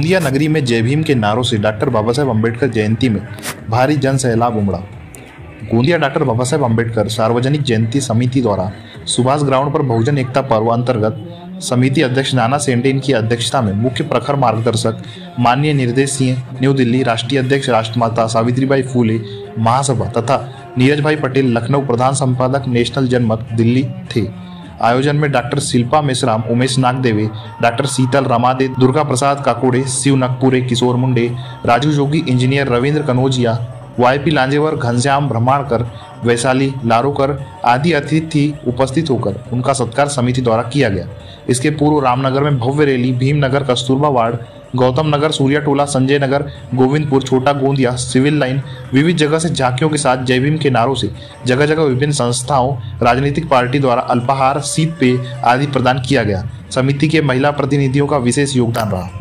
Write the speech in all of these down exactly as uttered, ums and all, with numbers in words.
गोंदिया नगरी में जय भीम के नारों से डॉक्टर बाबा साहेब अम्बेडकर जयंती में भारी जन सैलाब उमड़ा। गोंदिया डॉक्टर बाबा साहेब अम्बेडकर सार्वजनिक जयंती समिति द्वारा सुभाष ग्राउंड पर बहुजन एकता पर्व अंतर्गत समिति अध्यक्ष नाना सेंडेन की अध्यक्षता में मुख्य प्रखर मार्गदर्शक माननीय निर्देश सिंह न्यू दिल्ली, राष्ट्रीय अध्यक्ष राष्ट्रमाता सावित्रीबाई फूले महासभा तथा नीरज भाई पटेल लखनऊ, प्रधान संपादक नेशनल जनमत दिल्ली थे। आयोजन में doctor Shilpa Meshram, Umesh Nagdeve, doctor Sheetal Ramade, Durga Prasad Kakude, Shiv Nakpure, Kishor Munde, Raju Jogi, engineer Ravindra Kanojia, YP Lanjewar, Ghanshyam Brahmankar, Vaishali Larokar आदि अतिथि उपस्थित होकर उनका सत्कार समिति द्वारा किया गया। इसके पूर्व रामनगर में भव्य rally, Bhimnagar, Kasturba ward, Gautam Nagar, Surya Tola, Sanjay Nagar, Govindpur, Chhota Gondia, civil line, विविध जगह से झांकियों के साथ जय भीम के नारों से जगह जगह विभिन्न संस्थाओं, राजनीतिक पार्टी द्वारा अल्पाहार, शीत पेय आदि प्रदान किया गया। समिति के महिला प्रतिनिधियों का विशेष योगदान रहा।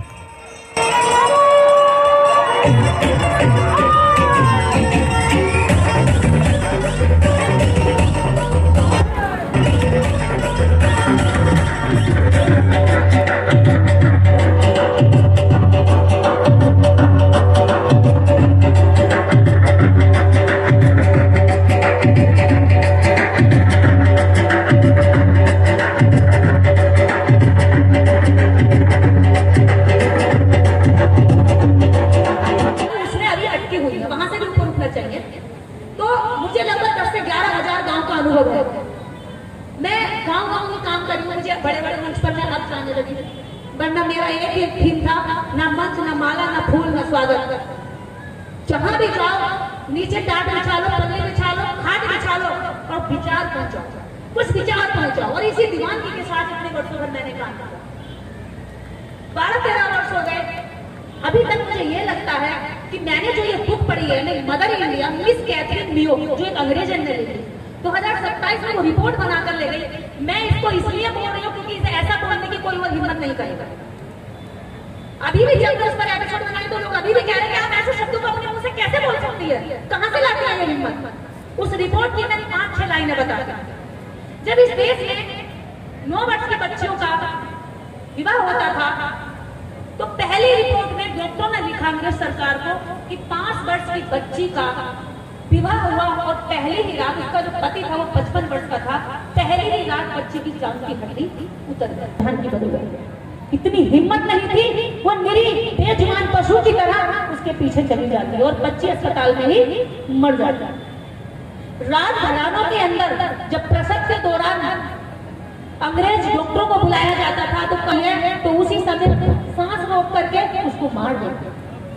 तो मुझे लगभग दस से ग्यारह हजार गाँव का अनुभव है। मैं गाँव गाँव में काम करी, मुझे बड़े बड़े मंच पर मैं अब जाने लगी, वरना मेरा एक एक थीम था, ना मंच, ना माला, ना फूल, ना स्वागत। जहाँ भी जाओ नीचे टाट बिछा लो, पल्ले बिछा लो, खाट बिछा लो और विचार पहुंचाओ, कुछ विचार पहुंचाओ। और इसी दीवानगी के साथ इतने वर्षों भर मैंने काम किया, बारह तेरह वर्ष हो गए। अभी तक मुझे ये लगता है कि मैंने जो ये बुक पढ़ी है, Mother India, Miss Katherine Mayo, जो एक अंग्रेजन ने लिखी, दो हजार सत्ताईस में वो रिपोर्ट बनाकर ले गई। मैं इसको इसलिए बोल रही हूँ क्योंकि इसे ऐसा बोलने की कोई वो हिम्मत नहीं करेगा। अभी भी जब उस पर एपिसोड बनाए तो लोग अभी भी कह रहे हैं आप ऐसे शब्दों को अपने मुंह से कैसे बोल सकती है, कहां से लाती है ये हिम्मत। उस रिपोर्ट की मैंने पांच छह लाइनें बता दी। जब इस देश में नौ वर्ष के बच्चियों का विवाह होता था तो पहली रिपोर्ट में डॉक्टरों ने लिखा अंग्रेज सरकार को कि पांच वर्ष की बच्ची का विवाह हुआ और पहली ही रात, उसका जो पति था वो पचपन वर्ष का था, पहली ही रात बच्ची की जान की हड्डी उतर गई। इतनी हिम्मत नहीं थी, वो निरी बेजुबान पशु की तरह उसके पीछे चली जाती और बच्ची अस्पताल में ही मर जाती। रात घरानों के अंदर जब प्रसव के दौरान अंग्रेज डॉक्टरों को बुलाया जाता था तो कहे तो उसी समय सांस रोक करके उसको मार देते।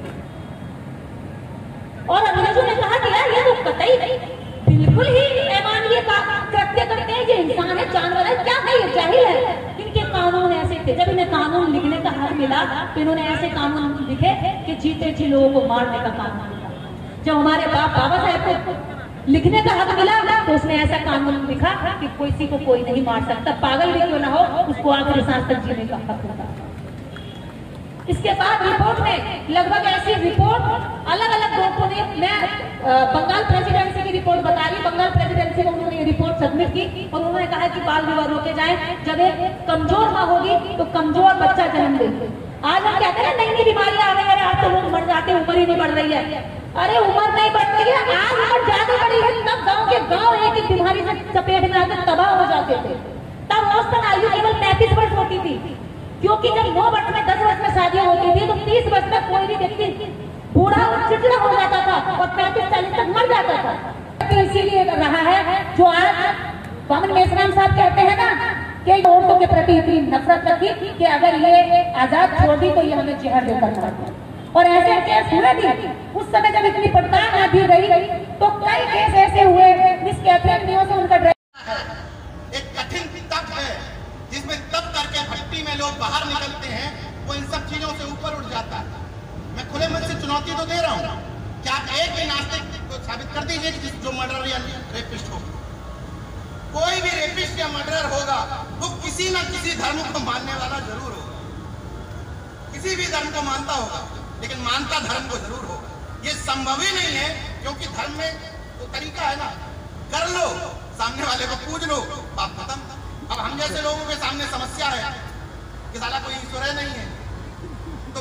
और अंग्रेजों ने कहा कि यार ये तो कतई बिल्कुल ही अमानवीय का कृत्य करते हैं, ये इंसान है, जानवर है, क्या है, ये जाहिल है। इनके कानून ऐसे थे, जब इन्हें कानून लिखने का हक मिला तो इन्होंने ऐसे कानून लिखे कि जीते जी लोगों को मारने का कानून मिला। जब हमारे बाप बाबा साहेब को लिखने का हक मिला तो उसने ऐसा कानून लिखा कि किसी को कोई नहीं मार सकता, पागल भी क्यों ना हो, उसको आखिरी सांस तक जीने का हक होता। इसके बाद रिपोर्ट में लगभग ऐसी रिपोर्ट अलग अलग लोगों ने, मैं बंगाल प्रेसिडेंसी की रिपोर्ट बता रही, बंगाल प्रेसिडेंसी को उन्होंने रिपोर्ट सबमिट की और उन्होंने कहा कि बाल विवाह रोके जाए, जब एक कमजोर माँ होगी तो कमजोर बच्चा जन्म देगी। आज हम कहते हैं नई नई बीमारी आ रही है, आज तो लोग मर जाते हैं, उम्र ही नहीं बढ़ रही है। अरे उम्र नहीं बढ़ रही है, आज उम्र ज्यादा बढ़ी है। तब गांव के गांव एक एक बीमारी से चपेट में आकर तबाह हो जाते थे। तब औसतन आयु केवल पैंतीस वर्ष होती थी, क्योंकि जब नौ वर्ष में दस वर्ष में शादियां होती थी तो तीस वर्ष में कोई भी व्यक्ति बूढ़ा और चिड़चिड़ा हो जाता था और पैंतीस चालीस तक मर जाता था। तो इसीलिए रहा है जो आज वामन मेश्राम साहब कहते हैं ना कि औरतों के प्रति इतनी नफरत रखी कि अगर ये आजाद छोड़ दी तो ये हमें जहर देकर मारती। और ऐसे केस हुए भी, उस समय जब इतनी पड़ताल ना दी गई तो कई केस ऐसे हुए मिस कैथरीन मियो से उनका एक कठिन तप है जिसमें तप करके भट्टी में लोग बाहर निकलते हैं, वो इन सब चीजों से ऊपर उठ जाता है। मैं खुले मन से चुनौती तो दे रहा हूँ, क्या आप एक भी नास्तिक को साबित कर दीजिए कि जो मर्डर या रेपिस्ट हो, कोई भी रेपिस्ट या मर्डर होगा वो किसी न किसी धर्म को मानने वाला जरूर होगा, किसी भी धर्म को मानता होगा, लेकिन मानता धर्म को जरूर होगा। ये संभव ही नहीं है, क्योंकि धर्म में तो तरीका है ना, कर लो, सामने वाले को पूज लो, बात खत्म। अब हम जैसे लोगों के सामने समस्या है कि साला कोई ईश्वर नहीं है, तो पाप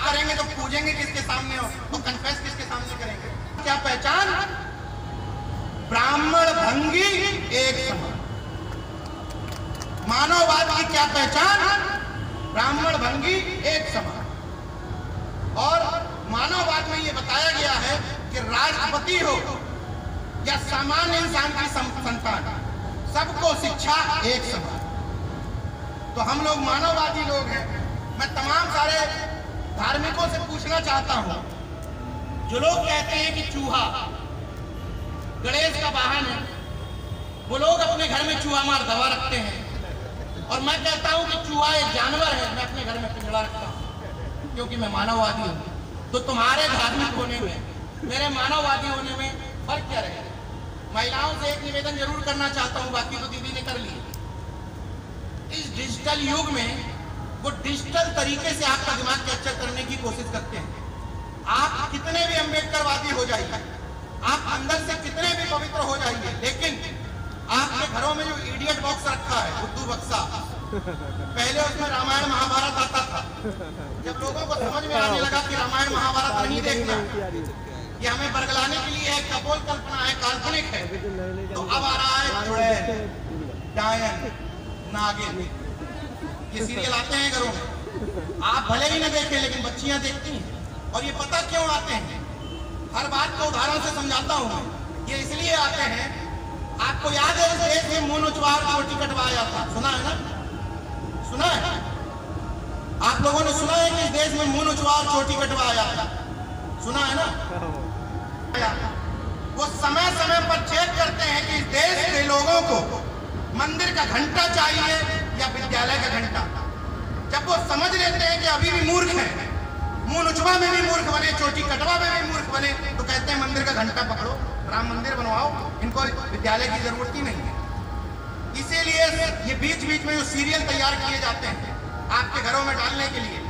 करेंगे तो पूजेंगे किसके सामने हो, तो कन्फेस किसके सामने करेंगे? क्या पहचान? ब्राह्मण भंगी एक समान। मानववाद की क्या पहचान? ब्राह्मण भंगी एक समान। और मानववाद में यह बताया गया है कि राष्ट्रपति हो या सामान्य इंसान की संतान, सबको शिक्षा एक समान। तो हम लोग मानववादी लोग हैं। मैं तमाम सारे धार्मिकों से पूछना चाहता हूं, जो लोग कहते हैं कि चूहा गणेश का वाहन है, वो लोग अपने घर में चूहा मार दवा रखते हैं, और मैं कहता हूं कि चूहा एक जानवर है, मैं अपने घर में पिंजड़ा रखता हूं क्योंकि मैं मानववादी हूं। तो तुम्हारे धार्मिक होने में, मेरे मानववादी होने में फर्क क्या रहेगा? महिलाओं से एक निवेदन जरूर करना चाहता हूं, बाकी तो दीदी ने कर लिया। इस डिजिटल युग में वो डिजिटल तरीके से आपका दिमाग कैप्चर करने की कोशिश करते हैं। आप कितने भी अम्बेडकरवादी हो जाइए, आप अंदर से कितने भी पवित्र हो जाइए, लेकिन आपके घरों में जो इडियट बॉक्स रखा है, बुद्धू बक्सा, पहले उसमें रामायण महाभारत आता था। जब लोगों को समझ में आने लगा कि रामायण महाभारत नहीं देखना, ये हमें बरगलाने के लिए है, कपोल कल्पना है, काल्पनिक है, तो अब आ रहा है चुड़ैल, डायन, नागिन, ये सीरियल आते हैं घरों में। आप भले ही न देखें, लेकिन बच्चियां देखती हैं। और ये पता क्यों आते हैं? हर बात को उदाहरण से समझाता हूं मैं। ये इसलिए आते हैं, आपको याद है इस देश में मुंह नुचवार चोटी कटवाया था, सुना है ना? सुना है? आप लोगों ने सुना है कि इस देश में मुंह नुचवार चोटी कटवाया था, सुना है ना? वो समय समय पर चेक करते हैं कि इस देश के लोगों को मंदिर का घंटा चाहिए या विद्यालय का घंटा। जब वो समझ लेते हैं कि अभी भी मूर्ख हैं, मुंह नुचवा में भी मूर्ख बने, चोटी कटवा में भी मूर्ख बने, तो कहते हैं मंदिर का घंटा पकड़ो, राम मंदिर बनवाओ, इनको विद्यालय की जरूरत ही नहीं है। इसीलिए ये बीच बीच में जो सीरियल तैयार किए जाते हैं आपके घरों में डालने के लिए,